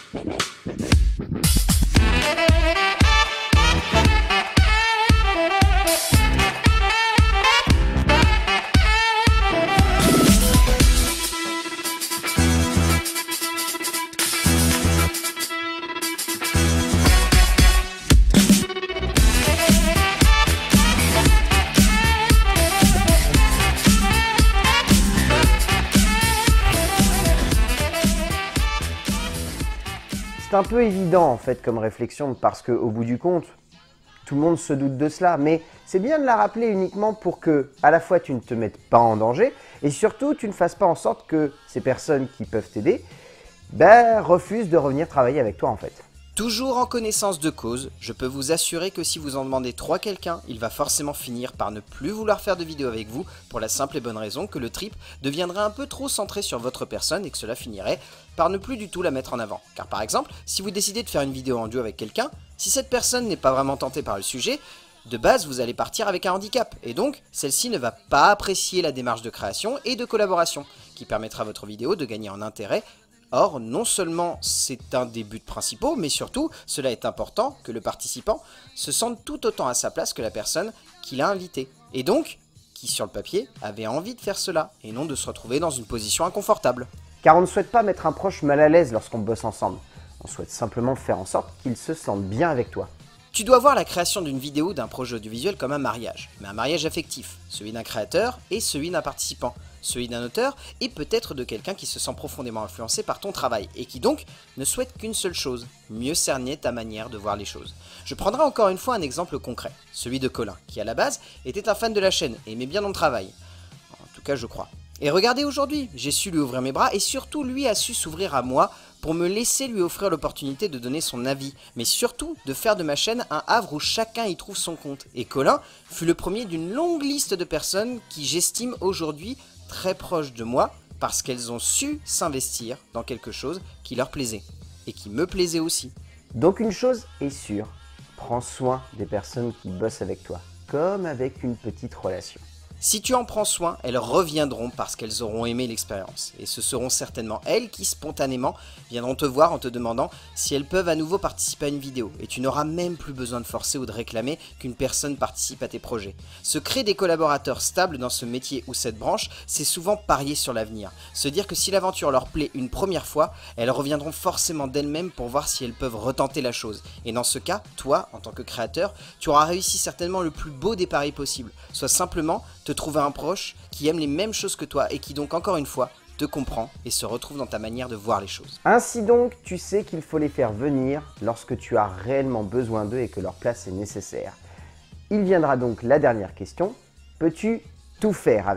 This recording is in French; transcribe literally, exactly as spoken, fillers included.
C'est un peu évident en fait comme réflexion parce qu'au bout du compte, tout le monde se doute de cela, mais c'est bien de la rappeler uniquement pour que à la fois tu ne te mettes pas en danger et surtout tu ne fasses pas en sorte que ces personnes qui peuvent t'aider ben, refusent de revenir travailler avec toi en fait. Toujours en connaissance de cause, je peux vous assurer que si vous en demandez trop à quelqu'un, il va forcément finir par ne plus vouloir faire de vidéo avec vous pour la simple et bonne raison que le trip deviendrait un peu trop centré sur votre personne et que cela finirait par ne plus du tout la mettre en avant. Car par exemple, si vous décidez de faire une vidéo en duo avec quelqu'un, si cette personne n'est pas vraiment tentée par le sujet, de base vous allez partir avec un handicap et donc celle-ci ne va pas apprécier la démarche de création et de collaboration qui permettra à votre vidéo de gagner en intérêt. Or, non seulement c'est un des buts principaux, mais surtout, cela est important que le participant se sente tout autant à sa place que la personne qui l'a invité. Et donc, qui sur le papier avait envie de faire cela, et non de se retrouver dans une position inconfortable. Car on ne souhaite pas mettre un proche mal à l'aise lorsqu'on bosse ensemble. On souhaite simplement faire en sorte qu'il se sente bien avec toi. Tu dois voir la création d'une vidéo d'un projet audiovisuel comme un mariage, mais un mariage affectif, celui d'un créateur et celui d'un participant, celui d'un auteur et peut-être de quelqu'un qui se sent profondément influencé par ton travail et qui donc ne souhaite qu'une seule chose, mieux cerner ta manière de voir les choses. Je prendrai encore une fois un exemple concret, celui de Colin, qui à la base était un fan de la chaîne et aimait bien mon travail, en tout cas je crois. Et regardez aujourd'hui, j'ai su lui ouvrir mes bras et surtout lui a su s'ouvrir à moi pour me laisser lui offrir l'opportunité de donner son avis, mais surtout de faire de ma chaîne un havre où chacun y trouve son compte. Et Colin fut le premier d'une longue liste de personnes qui j'estime aujourd'hui très proches de moi parce qu'elles ont su s'investir dans quelque chose qui leur plaisait et qui me plaisait aussi. Donc une chose est sûre, prends soin des personnes qui bossent avec toi, comme avec une petite relation. Si tu en prends soin, elles reviendront parce qu'elles auront aimé l'expérience. Et ce seront certainement elles qui, spontanément, viendront te voir en te demandant si elles peuvent à nouveau participer à une vidéo. Et tu n'auras même plus besoin de forcer ou de réclamer qu'une personne participe à tes projets. Se créer des collaborateurs stables dans ce métier ou cette branche, c'est souvent parier sur l'avenir. Se dire que si l'aventure leur plaît une première fois, elles reviendront forcément d'elles-mêmes pour voir si elles peuvent retenter la chose. Et dans ce cas, toi, en tant que créateur, tu auras réussi certainement le plus beau des paris possibles. Soit simplement te trouver un proche qui aime les mêmes choses que toi et qui donc encore une fois te comprend et se retrouve dans ta manière de voir les choses. Ainsi donc, tu sais qu'il faut les faire venir lorsque tu as réellement besoin d'eux et que leur place est nécessaire. Il viendra donc la dernière question, peux-tu tout faire avec eux ?